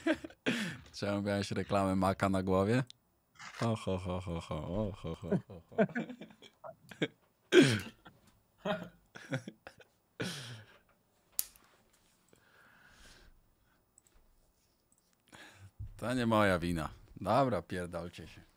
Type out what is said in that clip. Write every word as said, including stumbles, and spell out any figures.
Czemu miałeś reklamę Maka na głowie? Ho, ho, ho, ho, ho, ho, ho, ho, ho. To nie moja wina. Dobra, pierdolcie się.